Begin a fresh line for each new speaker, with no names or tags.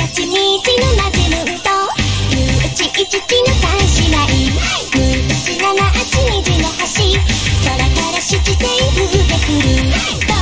ちみちのまずむと11の三姉妹6、7、8、2時の橋空から七星降ってくる